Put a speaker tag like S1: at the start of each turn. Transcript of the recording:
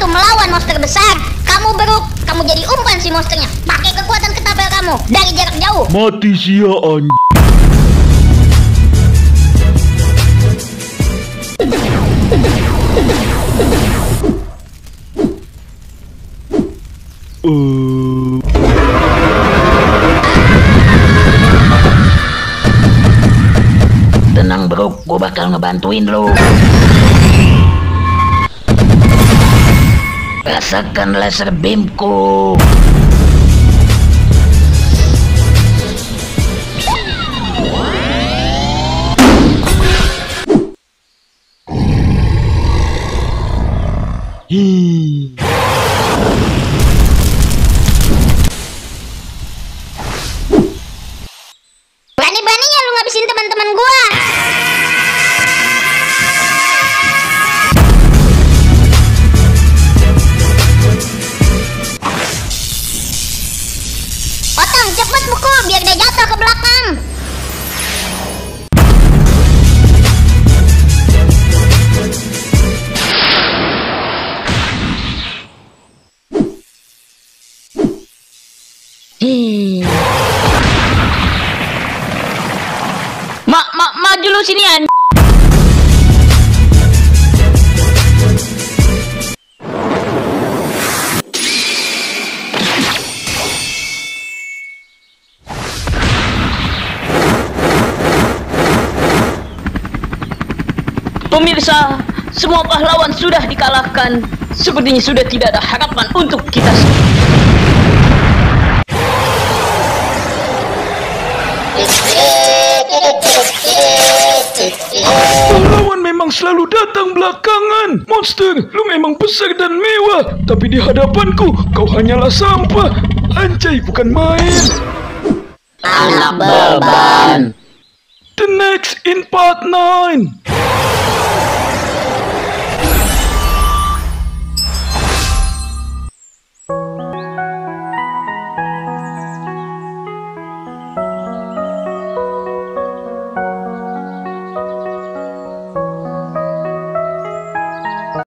S1: untuk melawan monster besar. Kamu beruk, kamu jadi umpan si monsternya. Pakai kekuatan ketapel kamu dari jarak jauh.
S2: Mati sia anj...
S3: Tenang bro, gue bakal ngebantuin lo. Rasakan laser beamku.
S1: Berani-beraninya lu ngabisin teman-teman gua. Otong, cepet pukul biar dia jatuh ke belakang.
S4: Maju lu sini an. Pemirsa, semua pahlawan sudah dikalahkan. Sepertinya sudah tidak ada harapan untuk kita semua.
S2: Pahlawan memang selalu datang belakangan. Monster, lu memang besar dan mewah, tapi di hadapanku kau hanyalah sampah. Anjay, bukan main.
S3: Anak beban.
S2: The next in part 9.